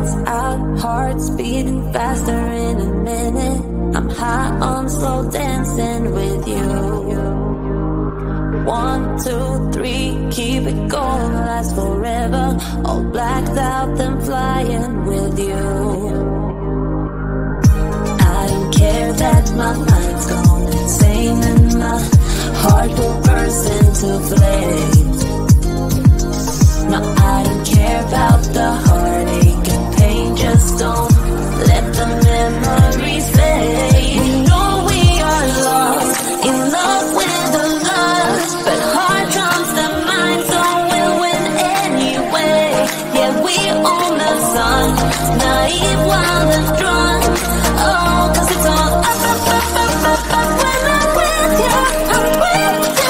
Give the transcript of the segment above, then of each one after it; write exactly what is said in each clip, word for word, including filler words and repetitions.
lights out, hearts beating faster in a minute. I'm high on slow dancing with you. One, two, three, keep it going, last forever. All blacked out, then flying with you. I don't care that my mind's gone insane and my heart will burst into flames. No, I don't care about the heartache and pain. Just don't let the memories fade. We know we are lost, in love with the lust, but hard times the mind, so we'll win anyway. Yeah, we own the sun, naive, wild and drunk. Oh, cause it's all up, up, up, up, up, up. When I'm with you, I'm with you.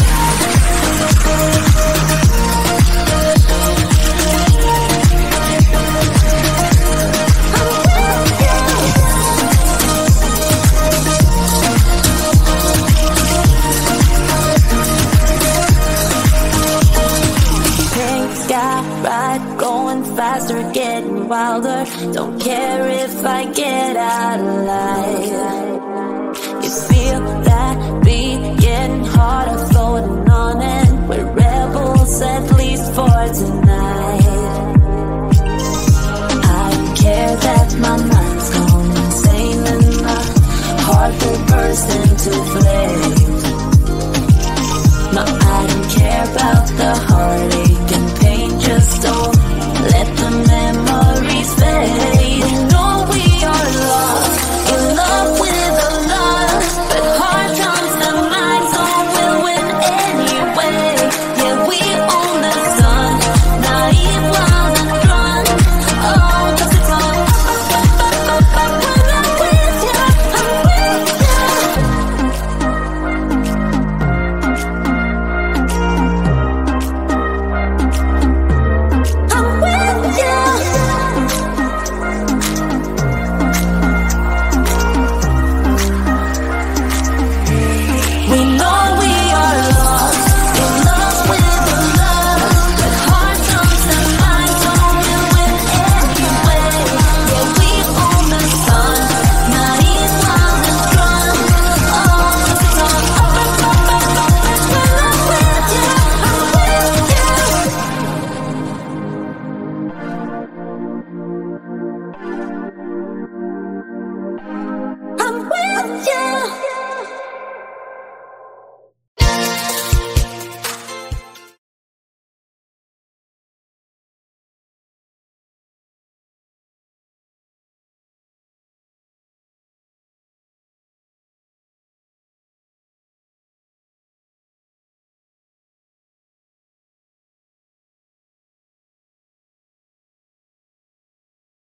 Faster, getting wilder. Don't care if I get out alive. You feel that beat getting harder, floating on, and we're rebels at least for tonight. I don't care that my mind's gone insane and my heart will burst into flames.